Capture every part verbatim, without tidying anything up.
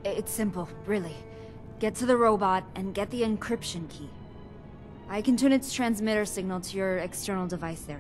It's simple, really. Get to the robot and get the encryption key. I can tune its transmitter signal to your external device there.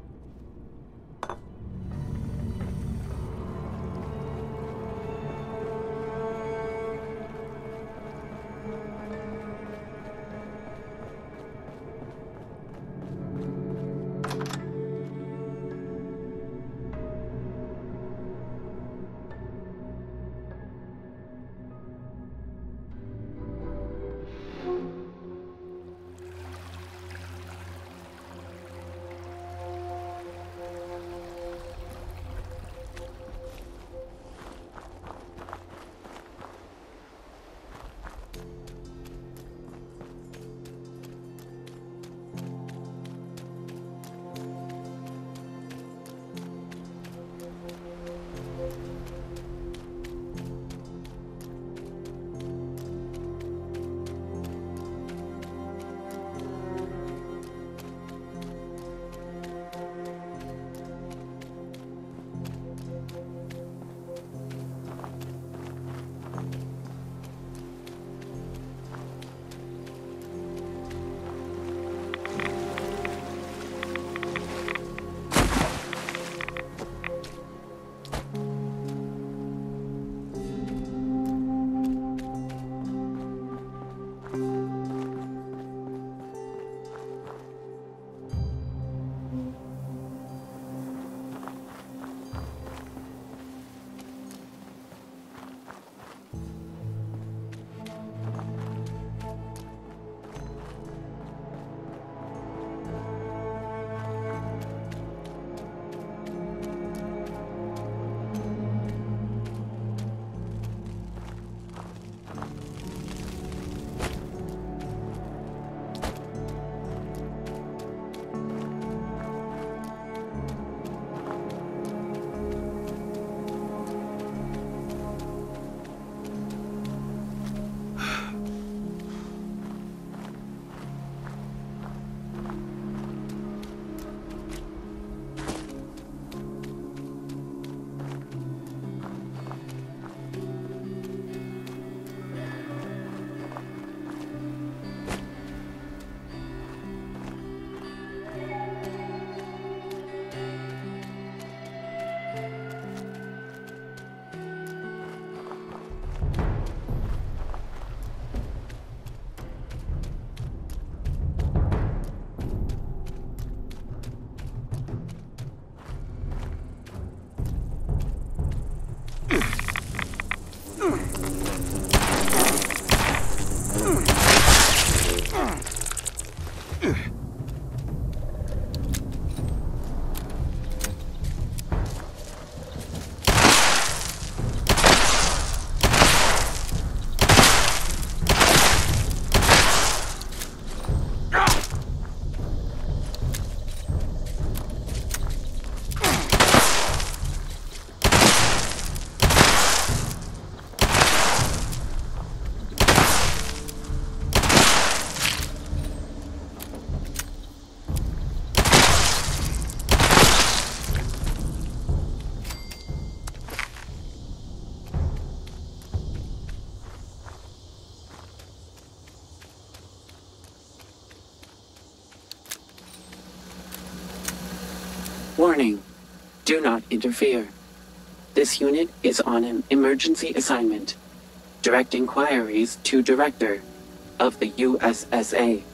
Warning. Do not interfere. This unit is on an emergency assignment. Direct inquiries to Director of the U S S A.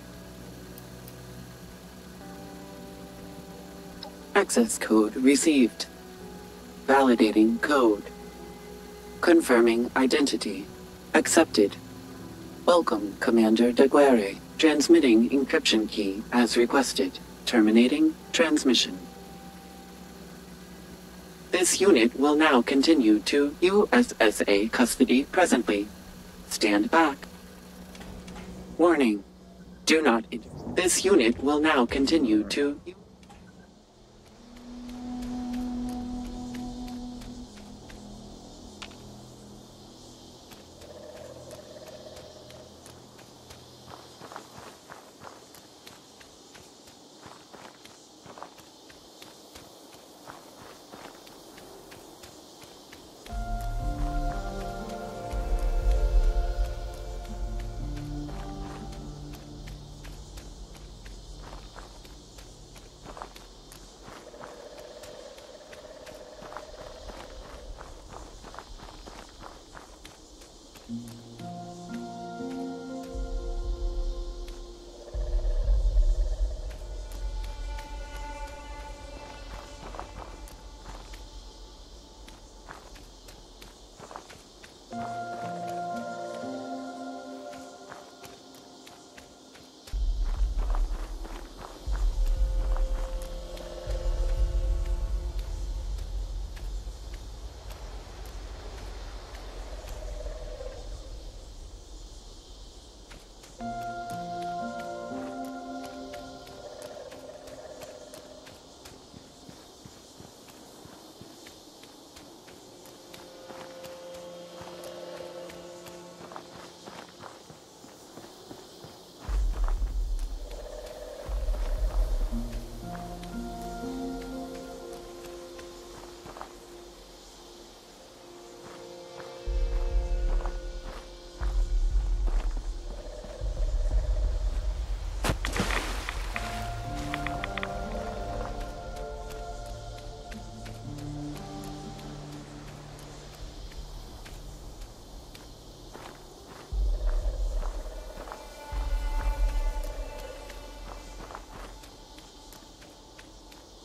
Access code received. Validating code. Confirming identity. Accepted. Welcome, Commander Daguerre. Transmitting encryption key as requested. Terminating transmission. This unit will now continue to U S S A custody presently. Stand back. Warning. Do not... This unit will now continue to...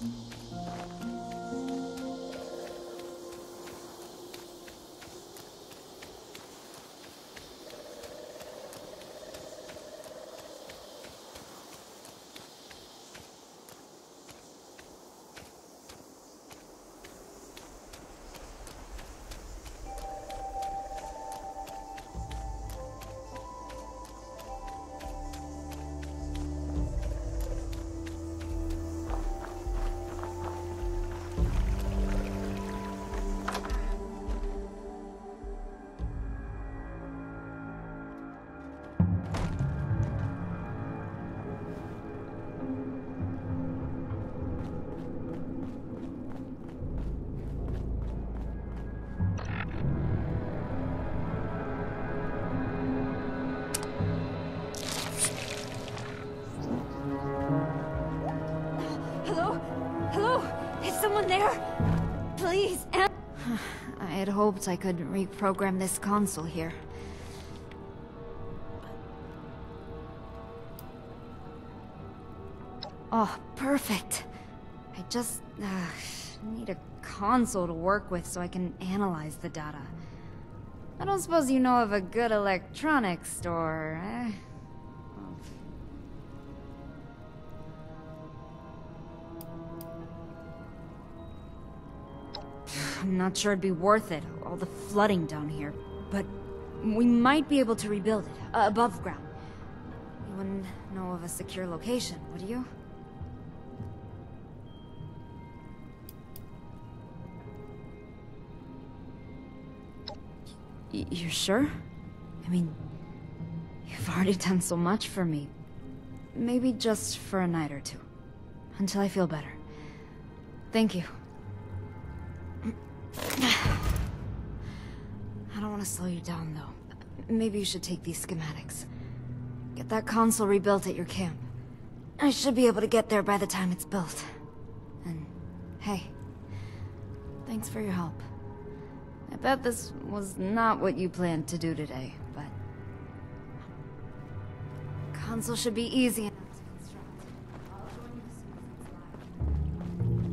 Hello? Hello? Is someone there? Please, An- I had hoped I could reprogram this console here. Oh, perfect. I just uh, need a console to work with so I can analyze the data. I don't suppose you know of a good electronics store, eh? I'm not sure it'd be worth it, all the flooding down here. But we might be able to rebuild it, uh, above ground. You wouldn't know of a secure location, would you? Y- you're sure? I mean, you've already done so much for me. Maybe just for a night or two. Until I feel better. Thank you. I don't want to slow you down, though. Maybe you should take these schematics. Get that console rebuilt at your camp. I should be able to get there by the time it's built. And, hey, thanks for your help. I bet this was not what you planned to do today, but... console should be easy enough to construct. I'll join you as soon as it's live.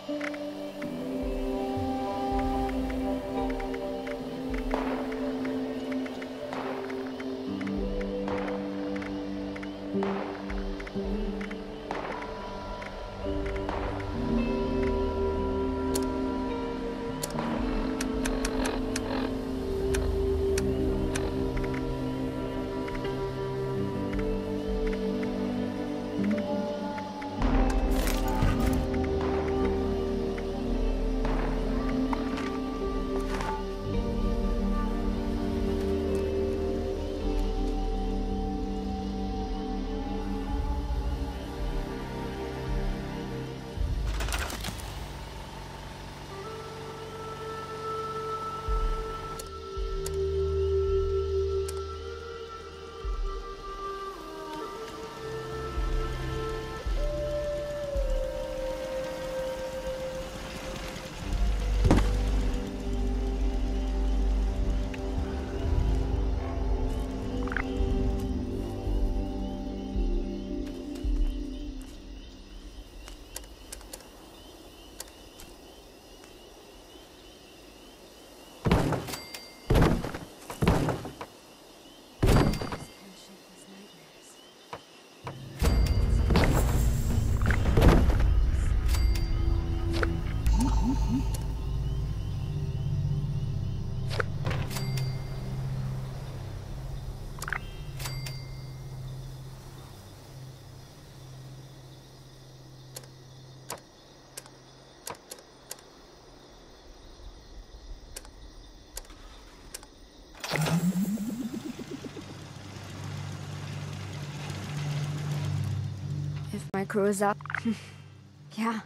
If my crew is out... yeah.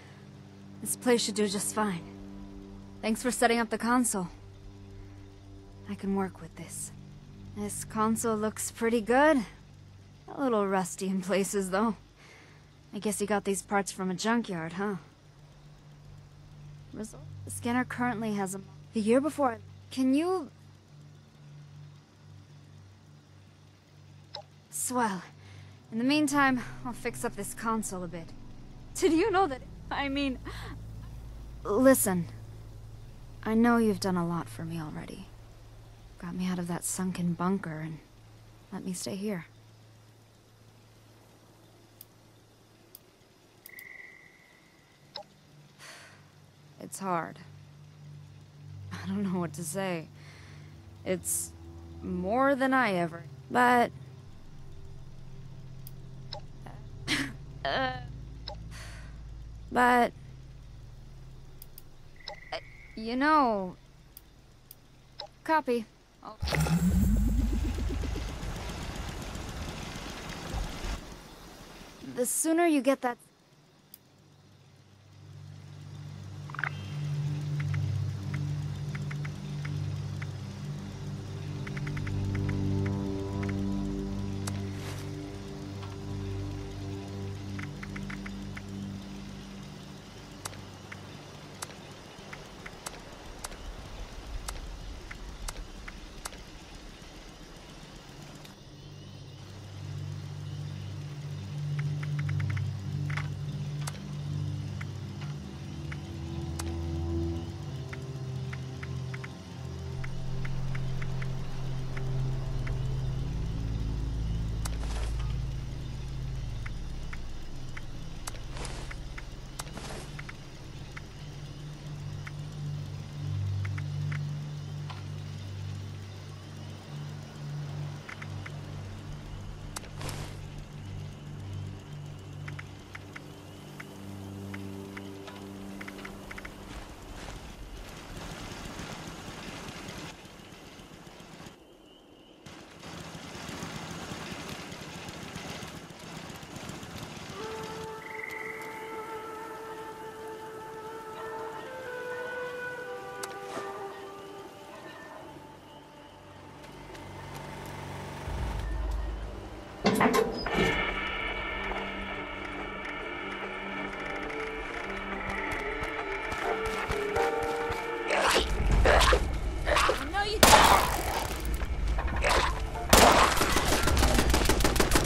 This place should do just fine. Thanks for setting up the console. I can work with this. This console looks pretty good. A little rusty in places, though. I guess you got these parts from a junkyard, huh? Result. The scanner currently has a... The year before... Can you... Swell. In the meantime, I'll fix up this console a bit. Did you know that... I mean... Listen. I know you've done a lot for me already. Got me out of that sunken bunker and let me stay here. It's hard. I don't know what to say. It's more than I ever... But... Uh, but... Uh, you know... Copy. Oh. The sooner you get that...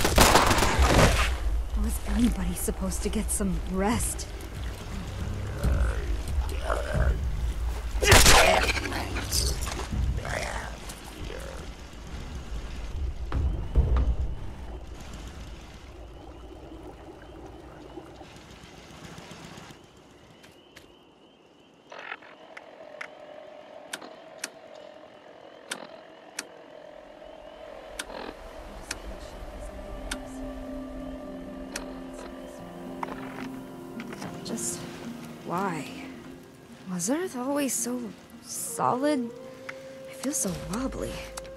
Supposed to get some rest. why? Was Earth always so solid? I feel so wobbly.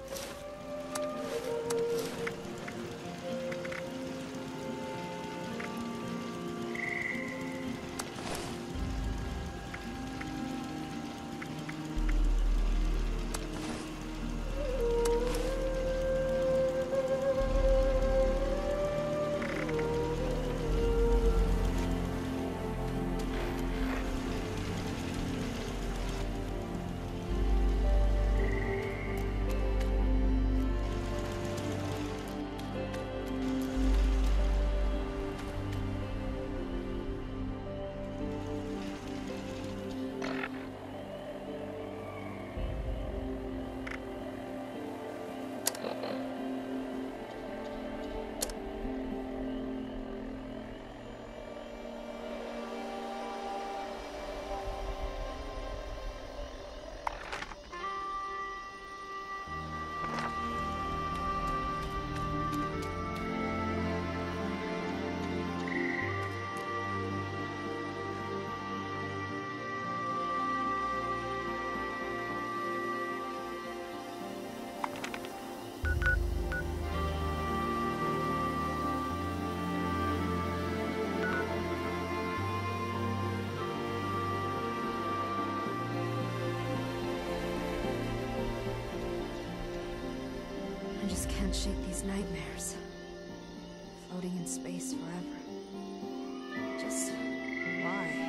I just can't shake these nightmares. Floating in space forever. Just why?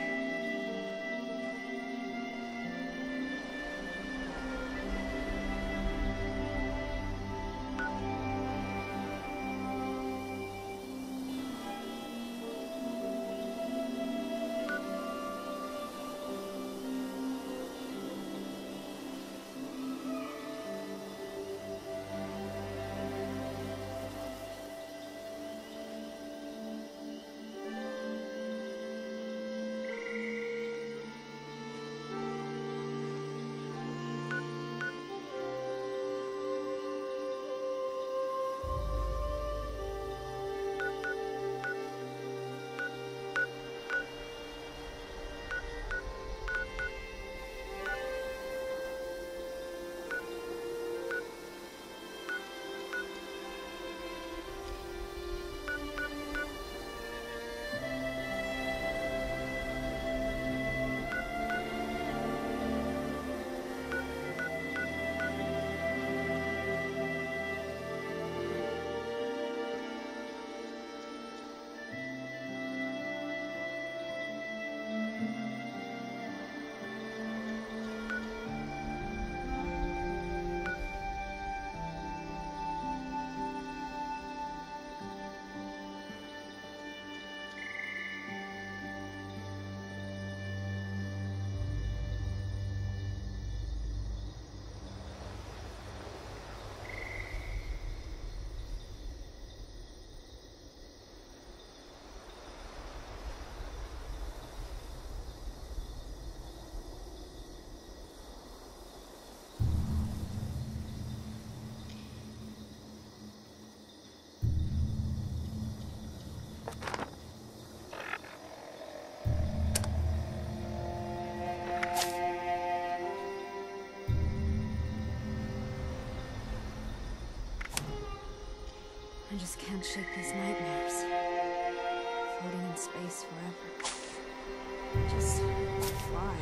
I just can't shake these nightmares. Floating in space forever. Just why?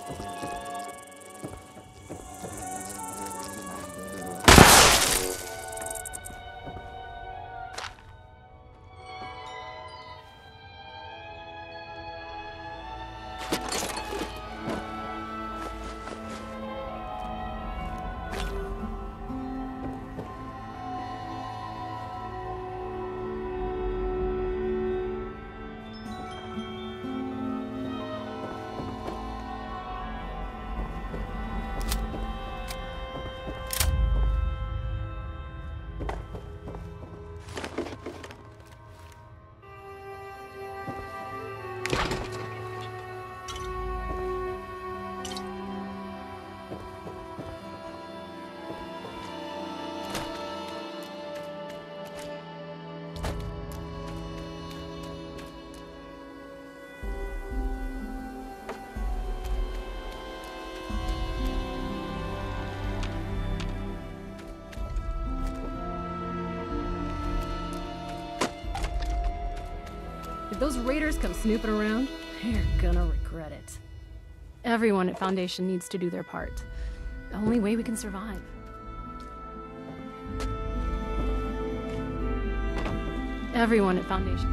If those raiders come snooping around, they're gonna regret it. Everyone at Foundation needs to do their part. The only way we can survive. Everyone at Foundation.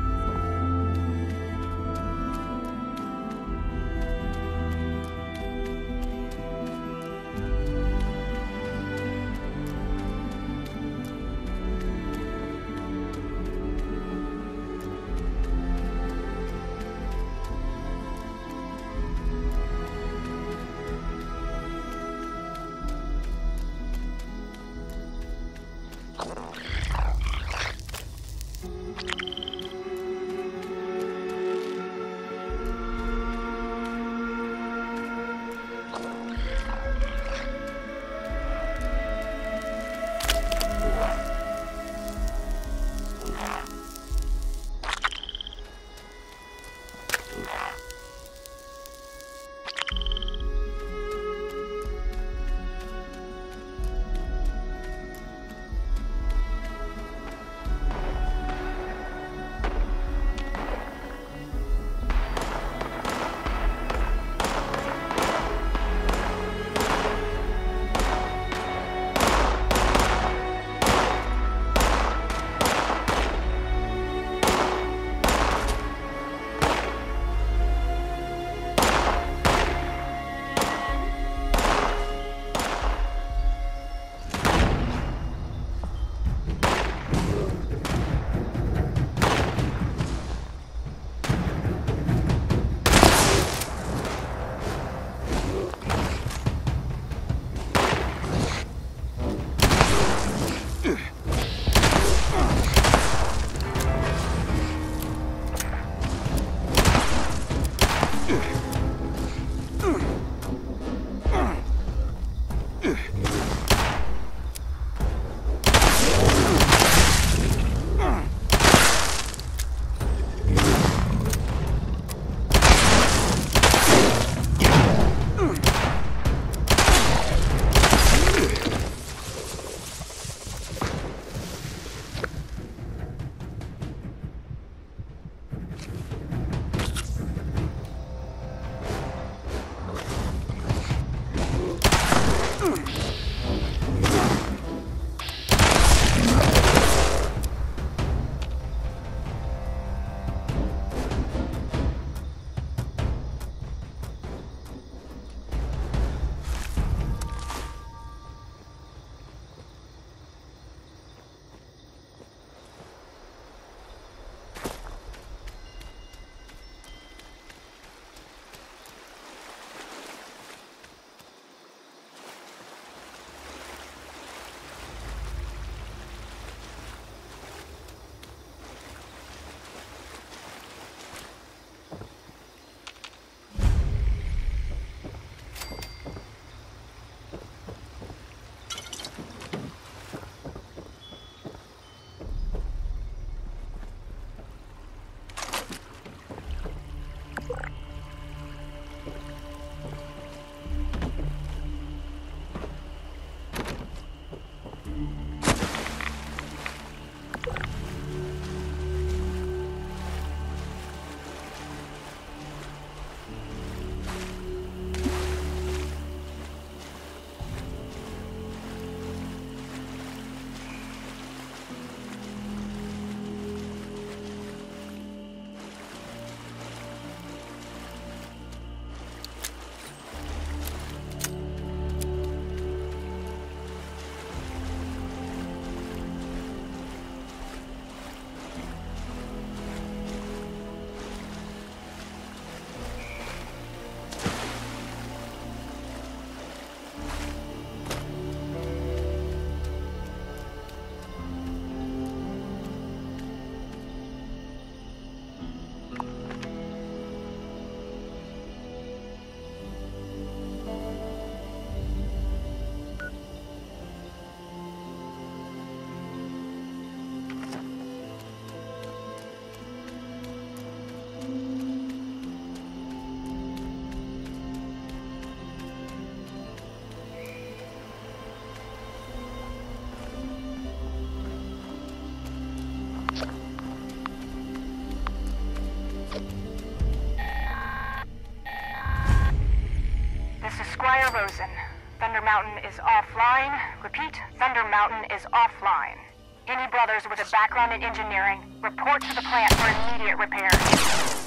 Shire Rosen. Thunder Mountain is offline. Repeat, Thunder Mountain is offline. Any brothers with a background in engineering, report to the plant for immediate repair.